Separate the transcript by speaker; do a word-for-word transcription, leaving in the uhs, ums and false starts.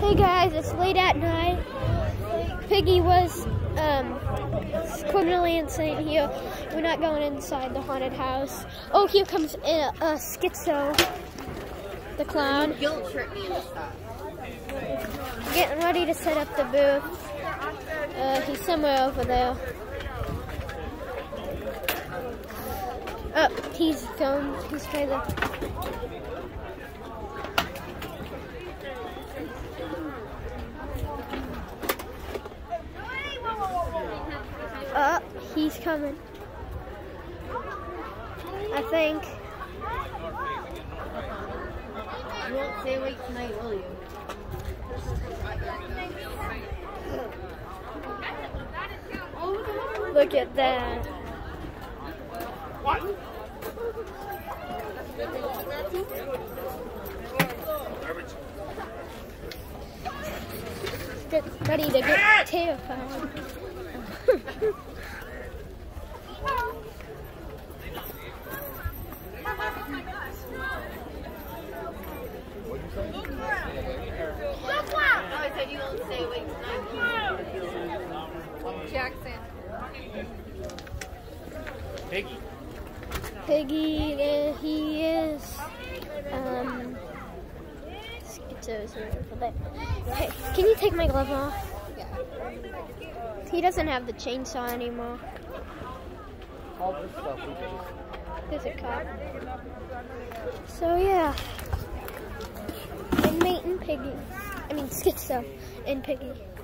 Speaker 1: Hey guys, it's late at night. Piggy was um, criminally insane here. We're not going inside the haunted house. Oh, here comes a, a skitzo, the clown.
Speaker 2: Guilt trip me and stuff.
Speaker 1: Getting ready to set up the booth. Uh, he's somewhere over there. Oh, he's going. He's trying to. Uh, he's coming. I think.
Speaker 2: You won't stay awake tonight, will you?
Speaker 1: Look at that.
Speaker 3: What?
Speaker 1: Get ready to get terrified.
Speaker 2: I said you won't stay awake tonight. Jackson.
Speaker 3: Piggy.
Speaker 1: Piggy, there he is. Um, Skitzo's over there. Hey, can you take my glove off?
Speaker 2: Yeah.
Speaker 1: He doesn't have the chainsaw anymore.
Speaker 3: All this stuff we do.
Speaker 1: There's a cop. So yeah, inmate and Piggy. I mean Skitzo and Piggy.